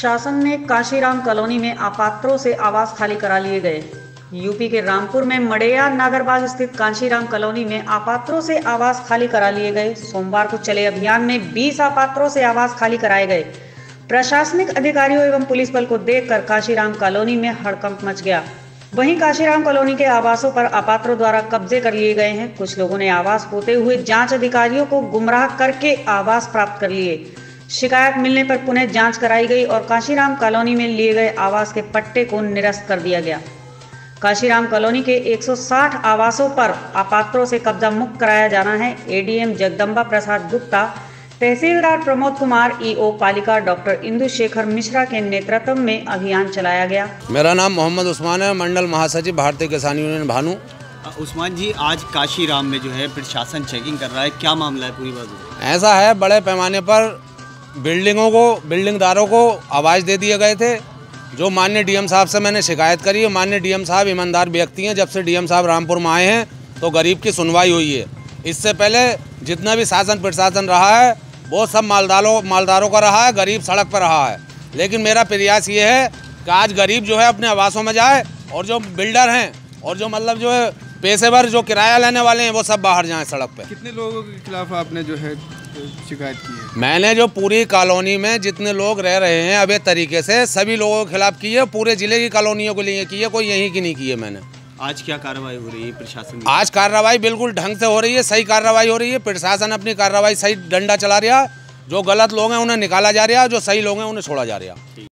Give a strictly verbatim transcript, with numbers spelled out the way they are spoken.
प्रशासन ने काशीराम कॉलोनी में अपात्रों से आवास खाली करा लिए गए। यूपी के रामपुर में मड़ैया नागरबाग स्थित काशीराम कॉलोनी में अपात्रों से आवास खाली करा लिए गए। सोमवार को चले अभियान में बीस अपात्रों से आवास खाली कराए गए। प्रशासनिक अधिकारियों एवं पुलिस बल को देखकर काशीराम कॉलोनी में हड़कंप मच गया। वहीं काशीराम कॉलोनी के आवासों पर अपात्रों द्वारा कब्जे कर लिए गए हैं। कुछ लोगों ने आवास होते हुए जांच अधिकारियों को गुमराह करके आवास प्राप्त कर लिए। शिकायत मिलने पर पुनः जांच कराई गई और काशीराम कॉलोनी में लिए गए आवास के पट्टे को निरस्त कर दिया गया। काशीराम कॉलोनी के एक सौ साठ आवासों पर अपात्रों से कब्जा मुक्त कराया जाना है। एडीएम जगदम्बा प्रसाद गुप्ता, तहसीलदार प्रमोद कुमार, ईओ पालिका डॉक्टर इंदु शेखर मिश्रा के नेतृत्व में अभियान चलाया गया। मेरा नाम मोहम्मद उस्मान है, मंडल महासचिव भारतीय किसान यूनियन भानु। उस्मान जी, आज काशीराम में जो है प्रशासन चेकिंग कर रहा है, क्या मामला है पूरी बात? ऐसा है, बड़े पैमाने पर बिल्डिंगों को बिल्डिंगदारों को आवाज दे दिए गए थे। जो माननीय डीएम साहब से मैंने शिकायत करी है, माननीय डीएम साहब ईमानदार व्यक्ति हैं। जब से डीएम साहब रामपुर में आए हैं तो गरीब की सुनवाई हुई है। इससे पहले जितना भी शासन प्रशासन रहा है वो सब मालदारों मालदारों का रहा है, गरीब सड़क पर रहा है। लेकिन मेरा प्रयास ये है कि आज गरीब जो है अपने आवासों में जाए और जो बिल्डर हैं और जो मतलब जो है पेशेवर जो किराया लेने वाले हैं वो सब बाहर जाएं सड़क पे। कितने लोगों के खिलाफ आपने जो है शिकायत की है? मैंने जो पूरी कॉलोनी में जितने लोग रह रहे हैं अवैध तरीके से सभी लोगों के खिलाफ की है। पूरे जिले की कॉलोनियों के लिए की है, कोई यहीं की नहीं की है मैंने। आज क्या कार्रवाई हो रही है प्रशासन? आज कार्रवाई बिल्कुल ढंग से हो रही है, सही कार्रवाई हो रही है। प्रशासन अपनी कार्रवाई सही डंडा चला रहा है। जो गलत लोग हैं उन्हें निकाला जा रहा है, जो सही लोग हैं उन्हें छोड़ा जा रहा है।